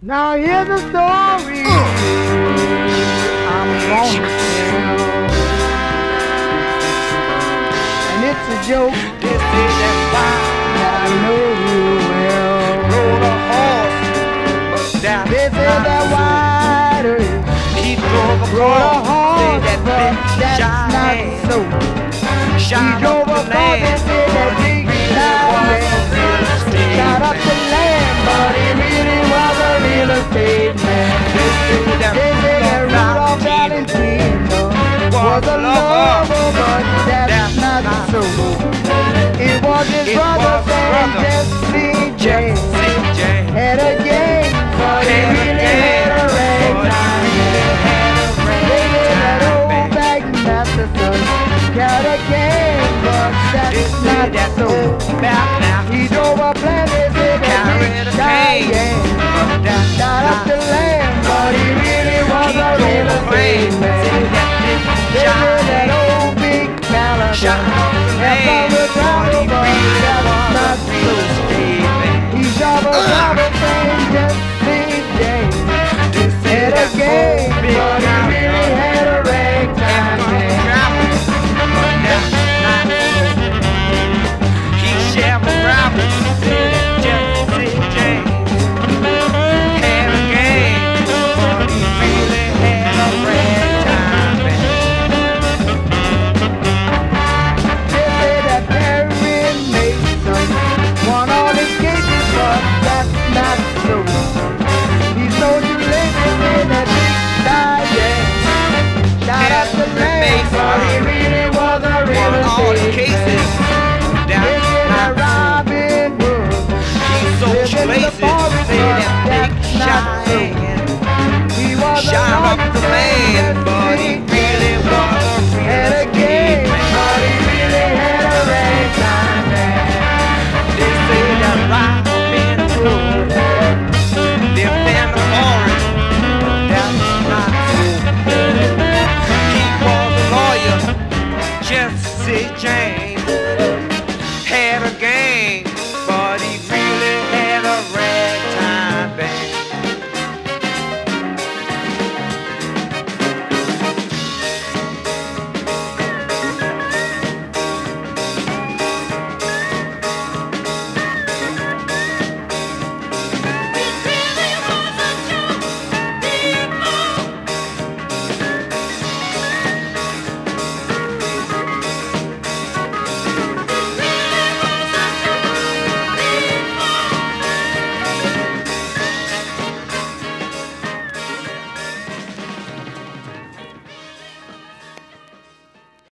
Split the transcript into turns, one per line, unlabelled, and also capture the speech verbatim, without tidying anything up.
Now here's a story I'm gonna tell, and it's a joke
This is that fire
that I know you well.
rode a horse, but that's
This is
not
that
so.
wider,
He drove a
rode a
horse,
horse,
that
but
big
that's
shine
not
hand.
so. He
Shine
drove
up
a
the
bus
land.
and did that big shine, shot up the land, but he really was a real estate man.
This is that
They say that Rudolph Valentino was a lover, but that's not so. It was his
It
brother
was
and
brother.
Jesse J
Jesse J.
had a gang, but he
Had a
really
gang,
had a
but he
ragtime
really
band.
had a
They say that
ragtime
old
band.
back Masterson got a gang, but
This
that's
is
not
that
so.
old back now.
He drove a planet with a
Carried
big
a cane,
giant.
but that's
Shot up
not
the land, but he really was
He
a
drove
real
a
estate
plane,
man.
see that big
They say that
giant.
old big Malibu
Shot